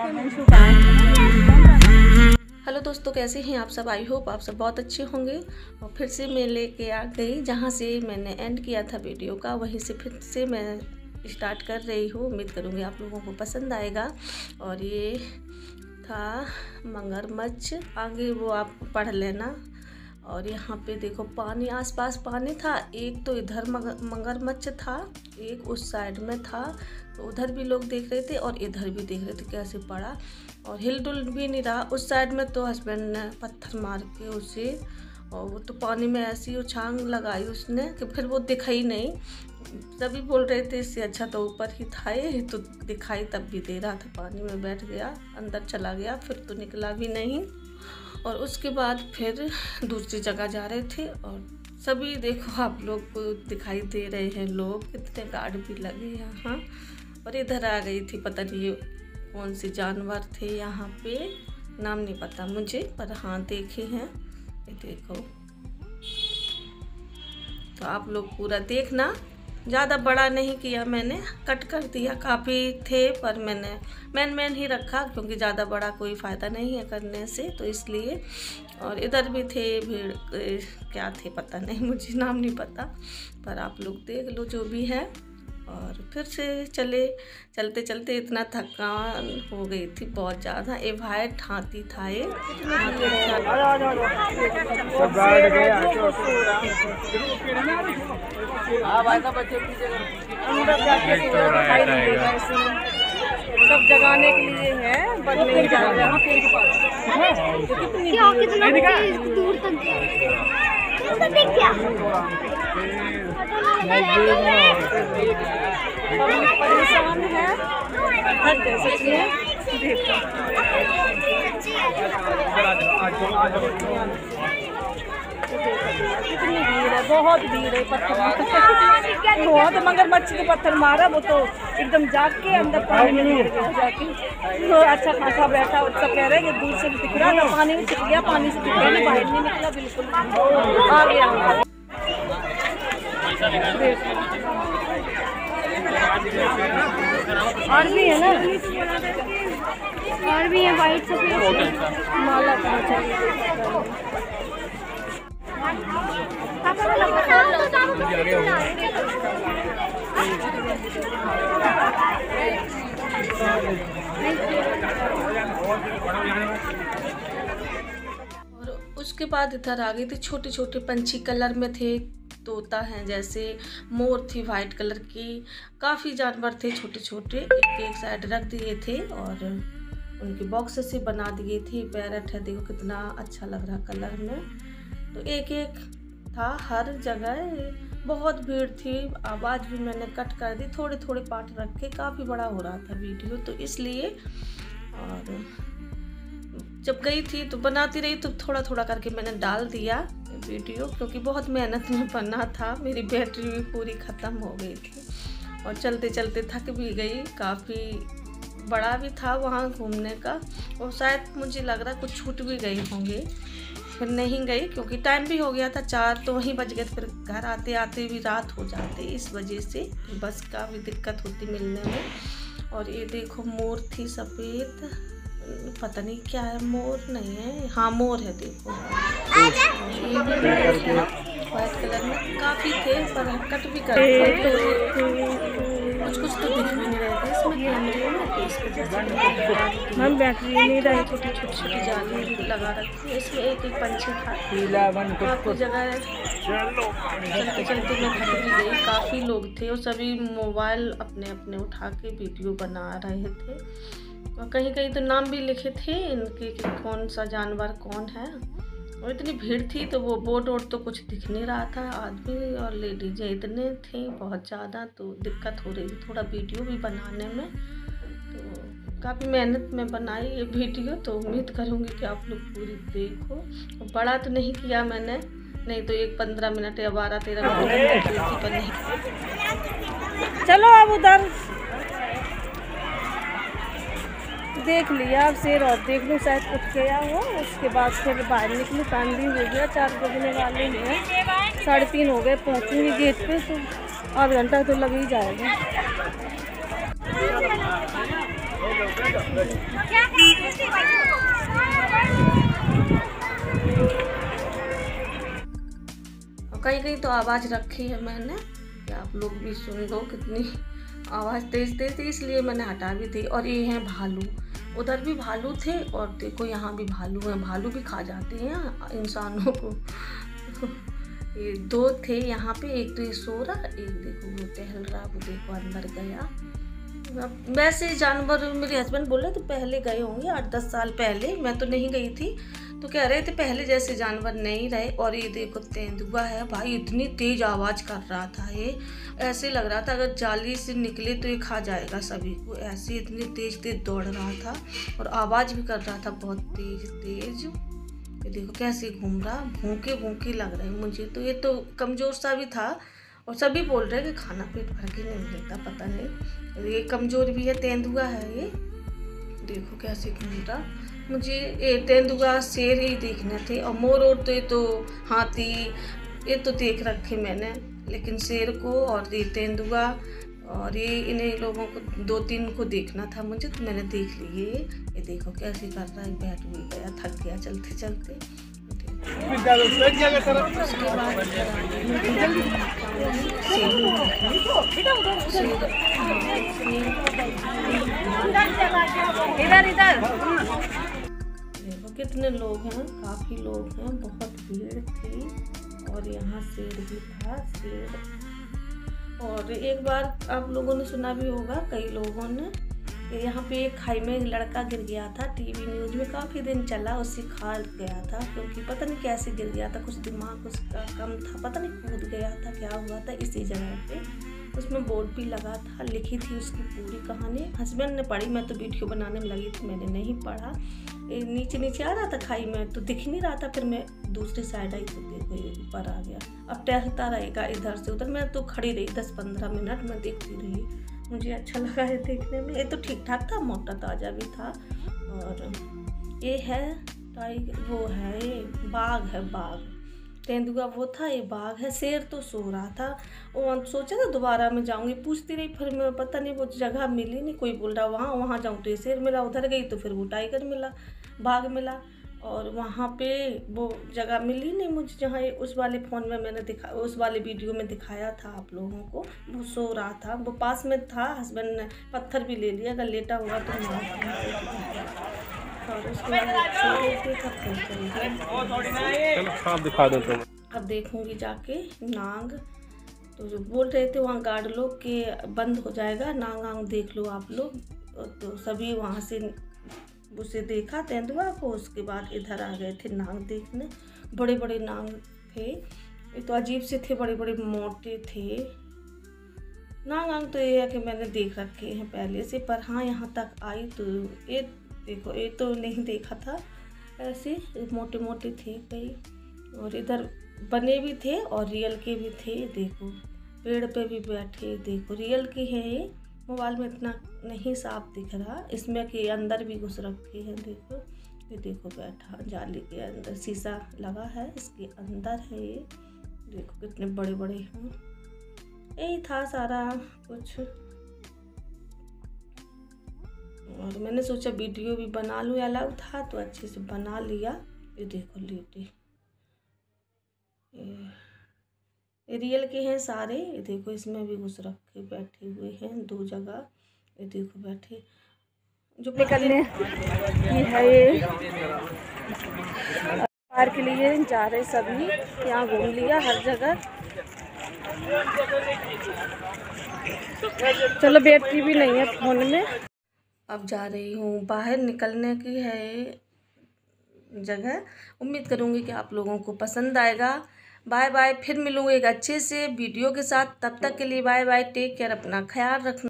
Hello दोस्तों, कैसे हैं आप सब। आई होप आप सब बहुत अच्छे होंगे। और फिर से मैं लेके आ गई जहाँ से मैंने एंड किया था वीडियो का, वहीं से फिर से मैं स्टार्ट कर रही हूँ। उम्मीद करूँगी आप लोगों को पसंद आएगा। और ये था मगरमच्छ, आगे वो आप पढ़ लेना। और यहाँ पे देखो पानी, आसपास पानी था। एक तो इधर मगरमच्छ था, एक उस साइड में था, तो उधर भी लोग देख रहे थे और इधर भी देख रहे थे कैसे पड़ा। और हिल डुल भी नहीं रहा। उस साइड में तो हस्बैंड ने पत्थर मार के उसे, और वो तो पानी में ऐसी उछांग लगाई उसने कि फिर वो दिखाई नहीं। सभी बोल रहे थे इससे अच्छा तो ऊपर ही था ये, तो दिखाई तब भी दे रहा था। पानी में बैठ गया, अंदर चला गया, फिर तो निकला भी नहीं। और उसके बाद फिर दूसरी जगह जा रहे थे और सभी देखो आप लोग को दिखाई दे रहे हैं, लोग कितने गार्ड भी लगे यहाँ। और इधर आ गई थी, पता नहीं ये कौन से जानवर थे यहाँ पे, नाम नहीं पता मुझे, पर हाँ देखे हैं। ये देखो, तो आप लोग पूरा देखना। ज़्यादा बड़ा नहीं किया मैंने, कट कर दिया। काफ़ी थे पर मैंने मैन ही रखा, क्योंकि ज़्यादा बड़ा कोई फ़ायदा नहीं है करने से, तो इसलिए। और इधर भी थे भीड़, क्या थे पता नहीं, मुझे नाम नहीं पता, पर आप लोग देख लो जो भी है। और फिर से चलते चलते इतना थकान हो गई थी बहुत ज़्यादा। ये वाइट हाथी था, ये सब जगाने के लिए है, बट नहीं जा रहा। कितना दूर तक परेशान है, हद है सच में। कितनी भीड़ है, बहुत भीड़ है। पत्थर बहुत, मगरमच्छ को पत्थर मारा, वो तो एकदम जाग के अंदर पानी में गिर गया जाके। तो अच्छा खासा बैठा, और सब कह रहे हैं कि दूर से दिख रहा था, पानी में छिप गया, पानी से दिख गया, बाहर नहीं निकला, बिल्कुल आ गया। और भी है ना, और भी है वाइट सफेद माला का और उसके बाद इधर आ गई थी। छोटे छोटे पंछी कलर में थे, तोता है जैसे, मोर थी वाइट कलर की, काफ़ी जानवर थे छोटे छोटे, एक साइड रख दिए थे और उनके बॉक्स से बना दिए थे। पैरट है, देखो कितना अच्छा लग रहा कलर में। तो एक एक था हर जगह, बहुत भीड़ थी। आवाज़ भी मैंने कट कर दी, थोड़े थोड़े पार्ट रख के, काफ़ी बड़ा हो रहा था वीडियो तो इसलिए। और जब गई थी तो बनाती रही, तो थोड़ा थोड़ा करके मैंने डाल दिया वीडियो, क्योंकि बहुत मेहनत में बना था। मेरी बैटरी भी पूरी ख़त्म हो गई थी और चलते चलते थक भी गई। काफ़ी बड़ा भी था वहाँ घूमने का, और शायद मुझे लग रहा कुछ छूट भी गए होंगे। फिर नहीं गई क्योंकि टाइम भी हो गया था, 4 तो वहीं बज गए। फिर घर आते आते भी रात हो जाते, इस वजह से बस का भी दिक्कत होती मिलने में। और ये देखो मोर थी सफ़ेद, पता नहीं क्या है, मोर नहीं है, हाँ मोर है देखो। वाइट कलर में काफ़ी थे, पर कट भी कर कुछ तो दिख भी नहीं रहे थे इसमें कैमरे में, तो इस वजह से हम बैटरी नहीं रही। छोटी छोटी जाली लगा रखी है इसमें। एक एक पंछी था, काफ़ी जगह चलते चलते मैं थक भी गई। काफ़ी लोग थे और सभी मोबाइल अपने अपने उठा के वीडियो बना रहे थे, और कहीं कहीं तो नाम भी लिखे थे इनके कि कौन सा जानवर कौन है। और इतनी भीड़ थी तो वो बोर्ड वोर्ड तो कुछ दिख नहीं रहा था। आदमी और लेडीज इतने थे बहुत ज़्यादा, तो दिक्कत हो रही थी थोड़ा वीडियो भी बनाने में। तो काफ़ी मेहनत में बनाई ये वीडियो, तो उम्मीद करूँगी कि आप लोग पूरी देखो। बड़ा तो नहीं किया मैंने, नहीं तो एक 15 मिनट या 12-13 मिनट पर नहीं। चलो अब उधर देख लिया, अब शेर और देख लूँ, शायद कुछ गया हो। उसके बाद फिर बाहर निकलूँ, टाइम भी हो गया, 4 बजने वाले हैं, 3:30 हो गए। पहुँचूँगी गेट पे तो आधा घंटा तो लग ही जाएगा। कहीं कहीं तो आवाज़ रखी है मैंने कि आप लोग भी सुन लो, कितनी आवाज़ तेज तेज थी, इसलिए मैंने हटा भी थी। और ये हैं भालू, उधर भी भालू थे और देखो यहाँ भी भालू हैं। भालू भी खा जाते हैं इंसानों को। ये दो थे यहाँ पे, एक तो ये सो रहा, एक देखो वो टहल रहा, वो देखो अंदर गया। वैसे जानवर मेरे हस्बैंड बोल रहे थे पहले गए होंगे 8-10 साल पहले, मैं तो नहीं गई थी, तो कह रहे थे पहले जैसे जानवर नहीं रहे। और ये देखो तेंदुआ है भाई, इतनी तेज आवाज़ कर रहा था ये, ऐसे लग रहा था अगर जाली से निकले तो ये खा जाएगा सभी को, ऐसे इतनी तेज तेज दौड़ रहा था और आवाज़ भी कर रहा था बहुत तेज तेज। ये देखो कैसे घूम रहा, भूखे भूखे लग रहे हैं मुझे तो। ये तो कमज़ोर सा भी था और सभी बोल रहे हैं कि खाना पेट भर के नहीं मिलता, पता नहीं ये कमज़ोर भी है, तेंदुआ है ये। देखो कैसे घूम रहा। मुझे ये तेंदुआ शेर ही देखने थे, और मोर और तो ये तो हाथी ये तो देख रखे मैंने, लेकिन शेर को और ये तेंदुआ और ये इन्हीं लोगों को 2-3 को देखना था मुझे, तो मैंने देख लिए। ये देखो कैसे कर रहा है, बैठ भी गया, थक गया चलते चलते। इधर इधर देखो कितने लोग हैं, काफ़ी लोग हैं, बहुत भीड़ थी। और यहाँ शेर भी था, शेर। और एक बार आप लोगों ने सुना भी होगा, कई लोगों ने, यहाँ पे एक खाई में एक लड़का गिर गया था, टीवी न्यूज़ में काफ़ी दिन चला, उससे खा गया था, क्योंकि पता नहीं कैसे गिर गया था, कुछ दिमाग उसका कम था, पता नहीं कूद गया था, क्या हुआ था इसी जगह पे। उसमें बोर्ड भी लगा था, लिखी थी उसकी पूरी कहानी। हस्बैंड ने पढ़ी, मैं तो वीडियो बनाने में लगी थी, मैंने नहीं पढ़ा। नीचे नीचे आ रहा था खाई में तो दिख नहीं रहा था, फिर मैं दूसरी साइड आई तो देखो ये ऊपर आ गया। अब टहलता रहेगा इधर से उधर, मैं तो खड़ी रही 10-15 मिनट, मैं देखती रही, मुझे अच्छा लगा है देखने में। ये तो ठीक ठाक था, मोटा ताज़ा भी था। और ये है टाइगर, वो है ये बाघ है, बाघ। तेंदुआ वो था, ये बाघ है। शेर तो सो रहा था, वो सोचा था दोबारा मैं जाऊंगी, पूछती रही, फिर मैं पता नहीं वो जगह मिली नहीं, कोई बोल रहा वहाँ जाऊँ तो ये शेर मिला, उधर गई तो फिर वो टाइगर मिला, बाघ मिला। और वहाँ पे वो जगह मिली नहीं मुझे, जहाँ उस वाले फ़ोन में मैंने उस वाले वीडियो में दिखाया था आप लोगों को। वो सो रहा था, वो पास में था, हस्बैंड ने पत्थर भी ले लिया, अगर लेटा हुआ तो और उसके बाद दिखा दो तुम। अब देखूंगी जाके नाग, तो जो बोल रहे थे वहाँ गार्ड लोग के बंद हो जाएगा, नाग आंग देख लो आप लोग। तो सभी वहाँ से उसे देखा तेंदुआ को, उसके बाद इधर आ गए थे नाग देखने। बड़े बड़े नाग थे, ये तो अजीब से थे, बड़े बड़े मोटे थे नाग आंग। तो ये है कि मैंने देख रखे हैं पहले से, पर हाँ यहाँ तक आई तो ये देखो, ये तो नहीं देखा था, ऐसे मोटे मोटे थे कई। और इधर बने भी थे और रियल के भी थे, देखो पेड़ पे भी बैठे, देखो रियल के हैं ये, मोबाइल में इतना नहीं साफ दिख रहा, इसमें के अंदर भी घुस रखे हैं, देखो ये देखो बैठा जाली के अंदर, शीशा लगा है इसके अंदर है ये, देखो कितने बड़े बड़े हैं। यही था सारा कुछ, और मैंने सोचा वीडियो भी बना लूँ, अलग था तो अच्छे से बना लिया। ये देखो लेटे, ये रियल के हैं सारे, ये देखो इसमें भी घुस रखे बैठे हुए हैं 2 जगह, ये देखो बैठे जो निकलने की है। ये पार्क के लिए जा रहे सभी, यहाँ घूम लिया हर जगह। चलो बैटरी भी नहीं है फोन में। अब जा रही हूँ, बाहर निकलने की है जगह। उम्मीद करूँगी कि आप लोगों को पसंद आएगा। बाय बाय, फिर मिलूँगी एक अच्छे से वीडियो के साथ, तब तक के लिए बाय बाय, टेक केयर, अपना ख्याल रखना।